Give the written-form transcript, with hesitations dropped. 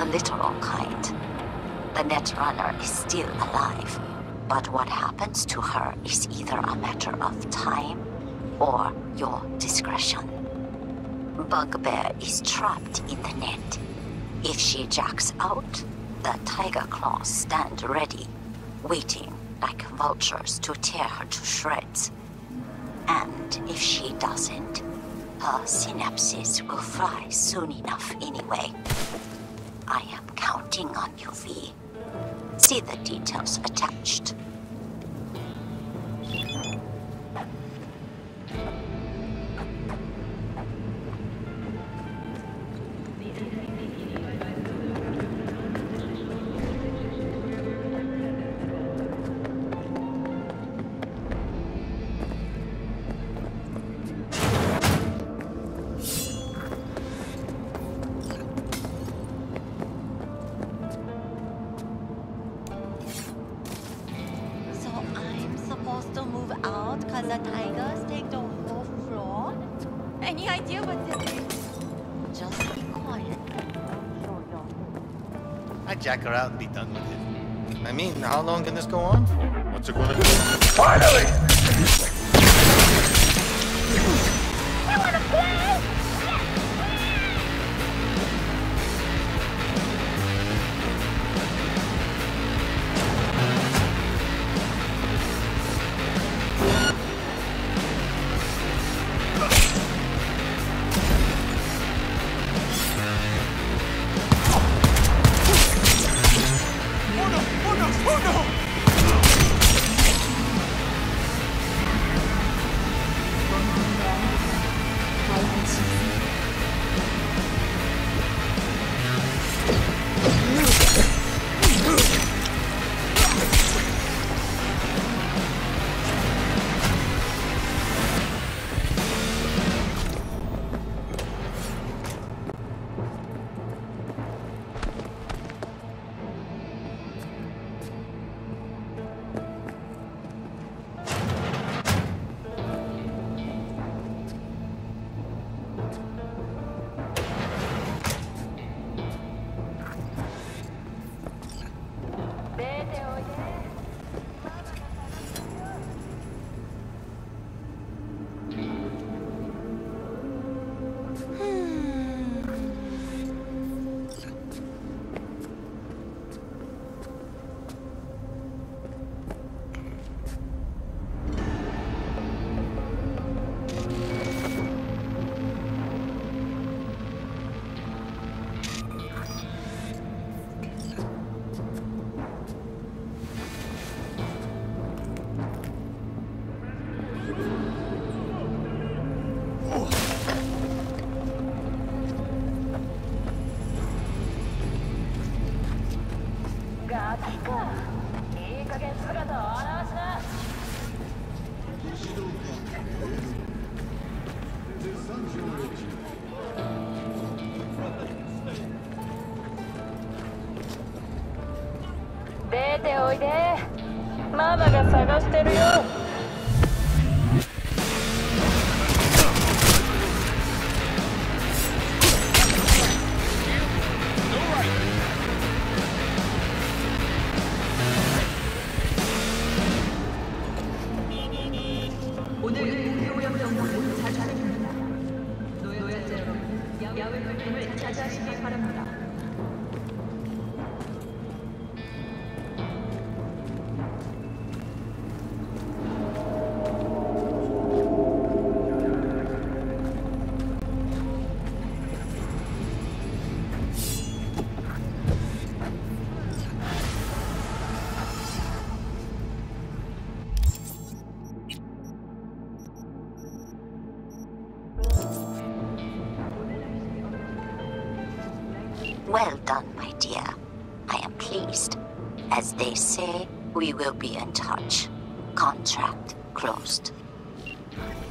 the literal kind. The Netrunner is still alive, but what happens to her is either a matter of time or your discretion. Bugbear is trapped in the net. If she jacks out, the tiger claws stand ready, waiting like vultures to tear her to shreds. And if she doesn't, her synapses will fry soon enough anyway. I am counting on you, V. See the details attached. The tigers take the whole floor? Any idea what this is? Just be quiet. I'd jack her out and be done with it. I mean, how long can this go on for? What's it gonna do? Finally! You wanna play? Well done, my dear. I am pleased. As they say, we will be in touch. Contract closed.